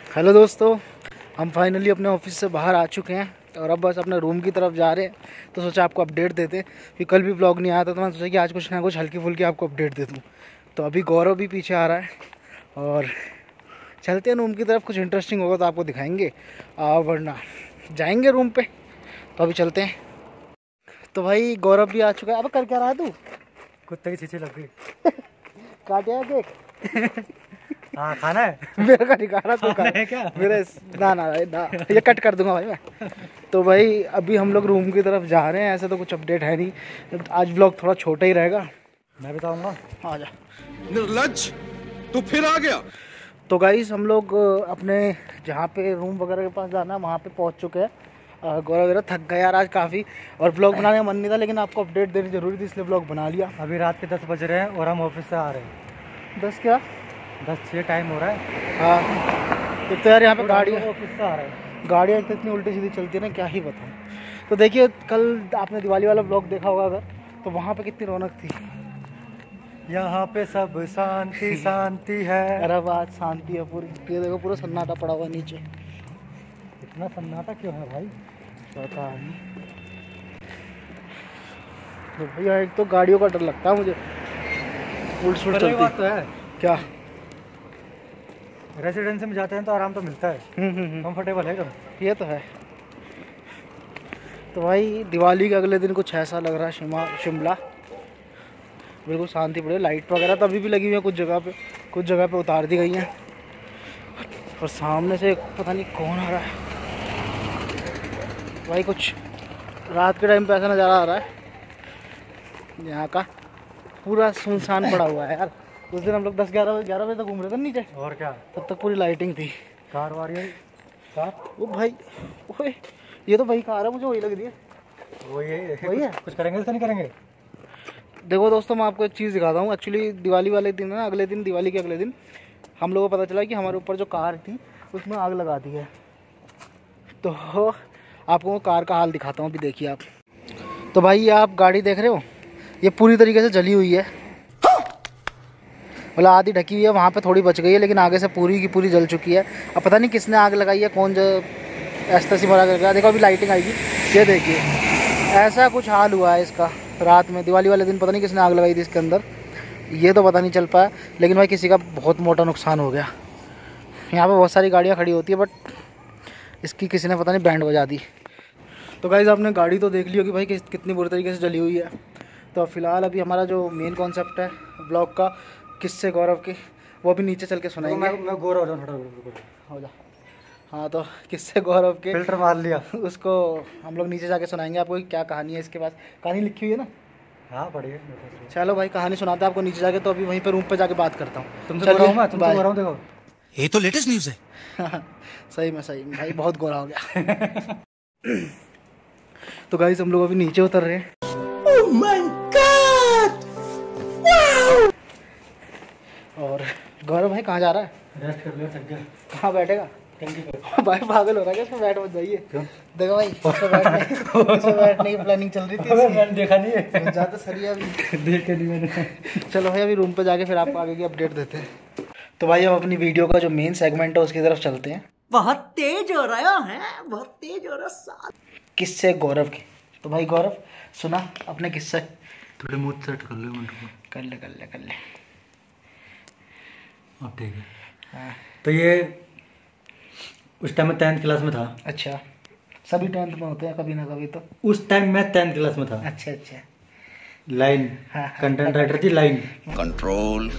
Hello दोस्तों, हम finally अपने ऑफिस से बाहर आ चुके हैं और अब बस अपने रूम की तरफ जा रहे हैं। तो सोचा आपको अपडेट देते कि कल भी ब्लॉग नहीं आया था, तो मैंने सोचा कि आज कुछ ना कुछ हल्की फुल्की आपको अपडेट दे दूँ। तो अभी गौरव भी पीछे आ रहा है और चलते हैं रूम की तरफ। कुछ इंटरेस्टिंग होगा तो आपको दिखाएंगे, वरना जाएंगे रूम पे। तो अभी चलते हैं। तो भाई गौरव भी आ चुका है। अब कर क्या रहा है तू? कुत्ते की छींचे लग गई। काटे है केक? हाँ खाना है। मेरे का नहीं खा रहा, तू खा है क्या? मेरे ना ये कट कर दूंगा भाई मैं। तो भाई अभी हम लोग रूम की तरफ जा रहे हैं। ऐसे तो कुछ अपडेट है नहीं, आज व्लॉग थोड़ा छोटा ही रहेगा। मैं बताऊंगा। आ जा। निर्लज्ज, तू फिर आ गया। तो गाइस हम लोग अपने जहाँ पे रूम वगैरह के पास जाना है वहाँ पे पहुँच चुके हैं। गौरव वगैरह थक गए यार आज काफ़ी, और ब्लॉग बनाने का मन नहीं था, लेकिन आपको अपडेट देनी जरूरी थी इसलिए ब्लॉग बना लिया। अभी रात के 10 बज रहे हैं और हम ऑफिस से आ रहे हैं। 10 क्या? 10:06 टाइम हो रहा है। हाँ एक तो यार यहाँ पे गाड़ियाँ ऑफिस से आ रहे हैं। गाड़ियाँ इतनी उल्टी सीधी चलती है ना, क्या ही बताऊँ। तो देखिए कल आपने दिवाली वाला ब्लॉग देखा होगा अगर, तो वहाँ पे कितनी रौनक थी। यहाँ पे सब शांति शांति है। अरे बात शांति है पूरी। ये देखो पूरा सन्नाटा पड़ा हुआ नीचे। इतना सन्नाटा क्यों है भाई? पता नहीं। तो भैया एक तो गाड़ियों का डर लगता है मुझे, उल्ट सुल्ट चलती बात चलती। तो है। क्या? रेसिडेंसी में जाते हैं तो आराम तो मिलता है, कंफर्टेबल है एकदम। ये तो है। तो भाई दिवाली के अगले दिन कुछ ऐसा लग रहा है शिमला बिल्कुल शांति पड़ी। लाइट वगैरह तो अभी भी लगी हुई है कुछ जगह पे उतार दी गई हैं। और सामने से पता नहीं कौन आ रहा है भाई। कुछ रात के टाइम पे ऐसा नज़ारा आ रहा है, यहाँ का पूरा सुनसान पड़ा हुआ है यार। उस दिन हम लोग 10-11 बजे तक घूम रहे थे नीचे, और क्या, तब तक पूरी लाइटिंग थी। कार वार ये कार वो भाई, ओए ये तो वही कार है, मुझे वही लग रही है। वही है कुछ करेंगे तो नहीं करेंगे। देखो दोस्तों, मैं आपको एक चीज़ दिखाता हूँ। एक्चुअली दिवाली वाले दिन ना, अगले दिन दिवाली के अगले दिन हम लोगों को पता चला कि हमारे ऊपर जो कार थी उसमें आग लगा दी है। तो आपको वो कार का हाल दिखाता हूँ, अभी देखिए आप। तो भाई ये आप गाड़ी देख रहे हो, ये पूरी तरीके से जली हुई है। मतलब आधी ढकी हुई है, वहाँ पे थोड़ी बच गई है, लेकिन आगे से पूरी की पूरी जल चुकी है। अब पता नहीं किसने आग लगाई है, कौन जो ऐसा सी मरा कर। देखो अभी लाइटिंग आएगी, ये देखिए ऐसा कुछ हाल हुआ है इसका। रात में दिवाली वाले दिन पता नहीं किसने आग लगाई थी इसके अंदर, ये तो पता नहीं चल पाया, लेकिन भाई किसी का बहुत मोटा नुकसान हो गया। यहाँ पे बहुत सारी गाड़ियाँ खड़ी होती है, बट इसकी किसी ने पता नहीं बैंड बजा दी। तो गाइस आपने गाड़ी तो देख ली होगी भाई कितनी बुरी तरीके से जली हुई है। तो फिलहाल अभी हमारा जो मेन कॉन्सेप्ट है ब्लॉग का, किससे गौरव के, वो भी नीचे चल के सुनाएंगे। मैं गोरा हो जाऊँ थोड़ा हो जा। हाँ तो किससे गौरव के, फिल्टर मार लिया। उसको हम लोग नीचे जाके सुनाएंगे आपको कि क्या कहानी है इसके पास। कहानी लिखी हुई है ना? हाँ बढ़िया। चलो भाई कहानी सुनाते हैं आपको नीचे जाके। तो अभी वहीं पे रूम पे जाके बात करता हूँ। तुमसे गोरा हूँ मैं, तुमसे गोरा हूँ। देखो ये तो लेटेस्ट न्यूज है। सही में भाई बहुत गोरा हो गया। तो गाइस हम लोग अभी नीचे उतर रहे हैं। Oh my God! Wow! और गौरव भाई कहाँ जा रहा है? रेस्ट कर लिया, थक गया। कहाँ बैठेगा? टंकी पे। भाई पागल हो रहा है, इसमें बैठ मत जाइए। देखो भाई इसमें बैठने की प्लानिंग चल रही थी। मैंने देखा नहीं है, ज़्यादा सरिया भी देख के नहीं मैंने। चलो भाई अभी रूम पे जाके फिर आपको आगे की अपडेट देते हैं। तो भाई अब अपनी वीडियो का जो मेन सेगमेंट है उसकी तरफ चलते हैं। बहुत तेज हो रहा है, बहुत तेज हो रहा है। किस्से गौरव के। तो भाई गौरव सुना अपने किस्से। थोड़े मुँह सेट कर लो मिनट को। कर ले। अब ठीक है। हाँ तो ये उस टाइम मैं 10th क्लास में था। अच्छा, सभी 10th में होते हैं कभी ना कभी तो। उस टाइम मैं 10th क्लास में था। अच्छा। लाइन हाँ। कंटेंट राइटर थी लाइन। कंट्रोल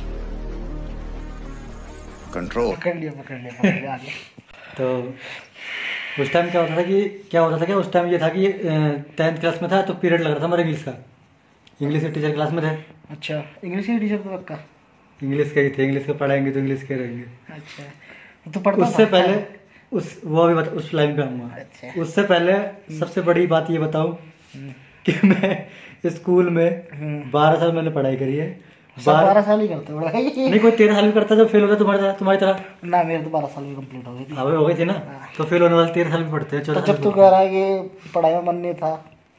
पकड़ लिया आगे। तो उस टाइम क्या होता था कि उस टाइम ये था कि 10th क्लास में था तो पीरियड लग रहा था हमारे इंग्लिश का। इंग्लिश के टीचर क्लास में थे। अच्छा, इंग्लिश के टीचर तो पक्का? इंग्लिश के ही थे, इंग्लिश का पढ़ाएंगे तो इंग्लिश के रहेंगे। अच्छा तो पढ़ता उससे था? पहले वो भी उस लाइन पे आऊँगा। अच्छा। उससे पहले सबसे बड़ी बात ये बताऊँ कि मैं स्कूल में 12 साल मैंने पढ़ाई करी है। 12 साल ही करते बड़ा। नहीं कोई 13 साल भी करता जो फेल होता है तुम्हारी तरह। ना मेरे तो 12 साल में कंप्लीट हो गई थी। हाँ हो गई थी ना। तो फेल होने वाले 13 साल भी पढ़ते हैं। तो जब तू कह रहा है कि पढ़ाई में मन नहीं था,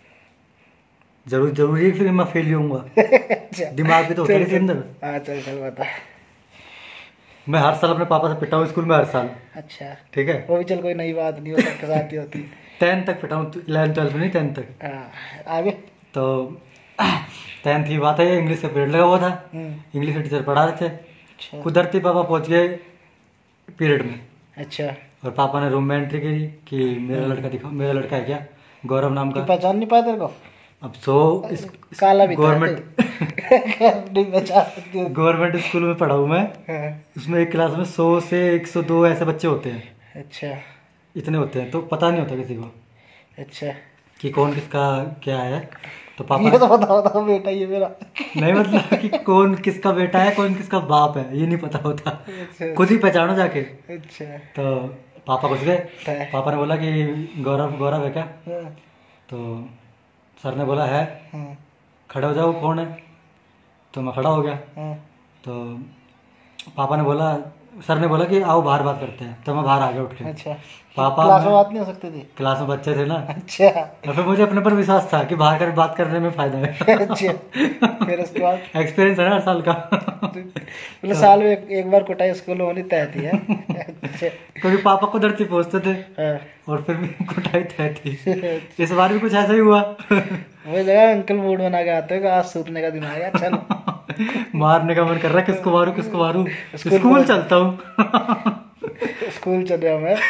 जरूरी फिर मैं फेल ही होऊंगा। दिमाग भी तो होता है इसके अंदर। हाँ चल बता। मैं हर साल अपने पापा से पिटा हूँ स्कूल में, हर साल। अच्छा, ठीक है, वो भी चल कोई नई बात नहीं, हो सबके साथ ही होती। 10th तक पिटा हूँ, 11th 12th में नहीं, 10th तक। हाँ, आगे। तो 10th की बात है, इंग्लिश का पीरियड लगा हुआ था, इंग्लिश के टीचर पढ़ा रहे थे। अच्छा कुदरती पापा पहुंच गए पीरियड में। अच्छा, और पापा ने रूम में एंट्री करी कि मेरा लड़का दिखाओ, मेरा लड़का है क्या, गौरव नाम का। पहचान नहीं पाया तेरे को? अब सो काला भी गवर्नमेंट नहीं पहचान सकती हो। गवर्नमेंट स्कूल में पढ़ा हूँ मैं। उसमें एक क्लास में 100 से 102 ऐसे बच्चे होते हैं। अच्छा, इतने होते हैं, तो पता नहीं होता किसी को अच्छा, कि कौन किसका क्या है। तो पापा ये तो बताओ बेटा ये मेरा। नहीं, मतलब कि कौन किसका बेटा है, कौन किसका बाप है, ये नहीं पता होता। अच्छा, खुद ही पहचानो जाके। अच्छा, तो पापा घुस गए। पापा ने बोला कि गौरव गौरव है क्या? तो सर ने बोला है। खड़े हो जाओ, कौन है? तो मैं खड़ा हो गया। तो पापा ने बोला, सर ने बोला कि आओ बाहर बात करते हैं। तो मैं बाहर आ गया उठ के। अच्छा, पापा क्लास में बात नहीं हो सकती थी? क्लास में बच्चे थे ना। अच्छा, और फिर मुझे अपने पर विश्वास था कि बाहर कर बात करने में फायदा है। अच्छा, फिर उसके बाद एक्सपीरियंस है ना 8 साल का। मतलब साल में एक बार कुटाई स्कूल में होनी तय थी है? अच्छा, क्योंकि पापा को धरती पहुंचते थे हाँ। और फिर भी कुटाई तय थी। इस बार भी कुछ ऐसा ही हुआ। वही लगा अंकल मूड बना के आते हो आज सूतने का दिन आ गया, चलो मारने का मन कर रहा है, किसको मारूं किसको मारूं। स्कूल चलता हूँ। स्कूल चल रहा मैं।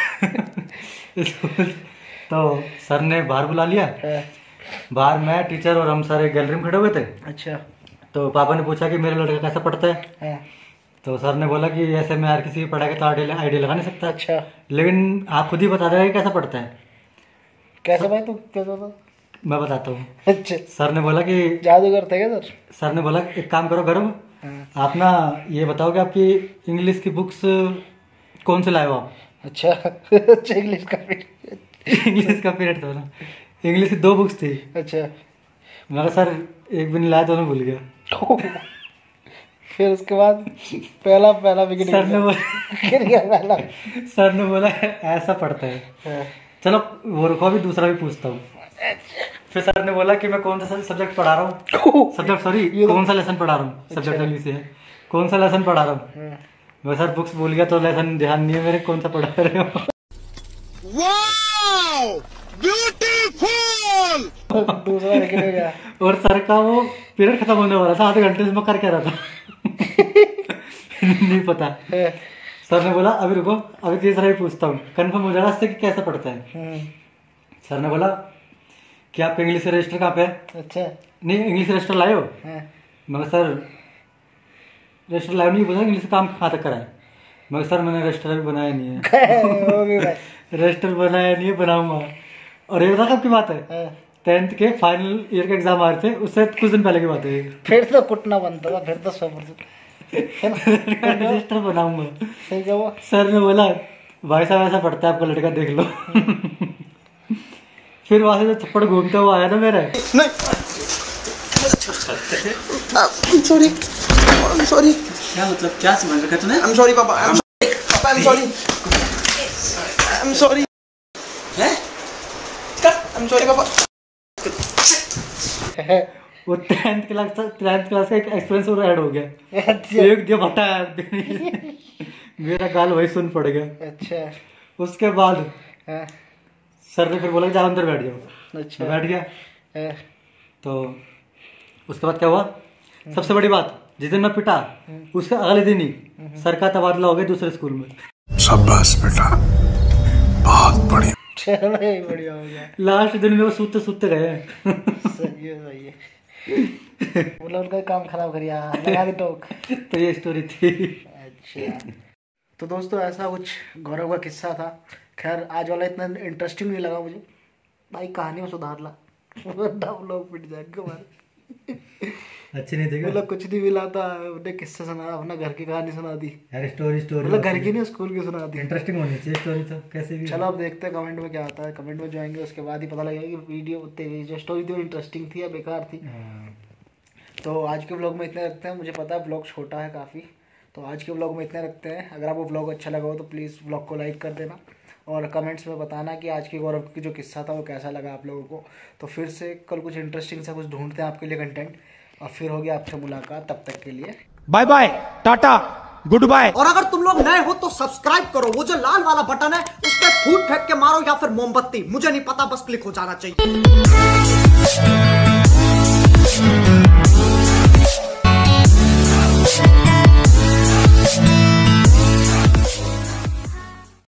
तो सर ने बाहर बुला लिया। बाहर मैं, टीचर और हम सारे गैलरी में खड़े हुए थे। अच्छा, तो पापा ने पूछा कि मेरा लड़का कैसा पढ़ता है। तो सर ने बोला कि ऐसे मैं हर किसी की पढ़ाई का तो आइडिया लगा नहीं सकता। अच्छा, लेकिन आप खुद ही बता देगा कि कैसा पढ़ता है। कैसे भाई तू कैसा था? मैं बताता हूँ। अच्छा, सर ने बोला कि जादूगर थे क्या सर? सर ने बोला एक काम करो गौरव, आप ना ये बताओ कि आपकी इंग्लिश की बुक्स कौन से लाए हो आप? अच्छा, अच्छा, इंग्लिश का इंग्लिश का पीरियड था ना, इंग्लिश की 2 बुक्स थी। अच्छा, मैं सर एक भी नहीं लाया, दोनों भूल गया। फिर उसके बाद पहला विकेट सर ने गिर गया पहला। सर ने बोला ऐसा पढ़ता है। चलो वो रुको, अभी दूसरा भी पूछता हूँ। फिर सर ने बोला कि मैं कौन सा सब्जेक्ट पढ़ा रहा हूँ, सब्जेक्ट सॉरी कौन सा लेसन पढ़ा रहा हूँ, सब्जेक्ट इंग्लिश है, कौन सा लेसन पढ़ा रहा हूँ। मैं सर बुक्स भूल गया तो लेसन ध्यान नहीं है मेरे, कौन सा पढ़ा रहे हो। Wow beautiful. दूसरा विकेट हो गया। और सर का वो पीरियड खत्म होने वाला था, आधे घंटे से मैं कर क्या रहा था। नहीं पता। सर ने बोला अभी रुको, अभी तीसरा ही पूछता हूँ, कंफर्म हो जाएगा इससे कि कैसे पढ़ता है। सर ने बोला कि आप इंग्लिश रजिस्टर कहाँ पे है? अच्छा, नहीं इंग्लिश रजिस्टर लाए हो? मगर सर रजिस्टर लाए नहीं, बोला इंग्लिश काम कहाँ तक करा है? मगर सर मैंने रजिस्टर भी बनाया नहीं है। रजिस्टर बनाया नहीं है, बनाऊंगा। और ये बता कब की बात है? 10th के फाइनल ईयर के एग्जाम आ रहे थे, उससे कुछ दिन पहले की बात है। फिर तो कुटना बनता था, फिर तो 100% रजिस्टर बनाऊंगा। सही क्या हुआ? सर ने बोला भाई साहब ऐसा पढ़ता है आपका लड़का, देख लो। फिर वहां से जो थप्पड़ घूमता हुआ आया ना मेरे, सॉरी क्या मतलब, क्या समझ रखा तूने? I'm sorry पापा, I'm sorry हैं? I'm sorry पापा। वो 10th क्लास का एक एक्सपीरियंस और ऐड हो गया। एक जब हटाया मेरा गाल वही सुन पड़ गया। अच्छा, उसके बाद सर ने फिर बोला कि जाओ अंदर बैठ जाओ। अच्छा, बैठ गया। तो उसके बाद क्या हुआ, सबसे बड़ी बात, जिस दिन मैं पिटा उसके अगले दिन ही सर का तबादला हो गया दूसरे स्कूल में। शाबाश बेटा, बहुत बढ़िया। चलो ये बढ़िया हो गया। लास्ट दिन में वो सूते सूते गए। सही है, सही है। मतलब उनका काम खराब करिया, लगा दी टोक। तो ये स्टोरी थी। अच्छा, तो दोस्तों ऐसा कुछ गौरव का किस्सा था। खैर आज वाला इतना इंटरेस्टिंग नहीं लगा मुझे भाई, कहानी में सुधार ला, हम लोग पिट जाएंगे हमारे। अच्छी नहीं थी मतलब कुछ नहीं मिला था, उन्हें किस्से सुना, अपना घर की कहानी सुना दी यार। स्टोरी मतलब घर की नहीं, स्कूल की सुना दी। इंटरेस्टिंग होनी चाहिए स्टोरी तो, कैसे भी। चलो अब देखते हैं कमेंट में क्या आता है। कमेंट में जो आएंगे उसके बाद ही पता लगेगा कि वीडियो तेरी जो स्टोरी थी वो इंटरेस्टिंग थी या बेकार थी। तो आज के ब्लॉग में इतने रखते हैं। मुझे पता है ब्लॉग छोटा है काफ़ी, तो आज के ब्लॉग में इतने रखते हैं। अगर आपको ब्लॉग अच्छा लगा हो तो प्लीज़ ब्लॉग को लाइक कर देना और कमेंट्स में बताना कि आज के गौरव की जो किस्सा था वो कैसा लगा आप लोगों को। तो फिर से कल कुछ इंटरेस्टिंग सा कुछ ढूंढते हैं आपके लिए कंटेंट, और फिर होगी आपसे मुलाकात। तब तक के लिए bye bye, tata. Good bye. और अगर तुम लोग नए हो तो सब्सक्राइब करो, वो जो लाल वाला बटन है उस पर फूट फेंक के मारो या फिर मोमबत्ती, मुझे नहीं पता, बस क्लिक हो जाना चाहिए।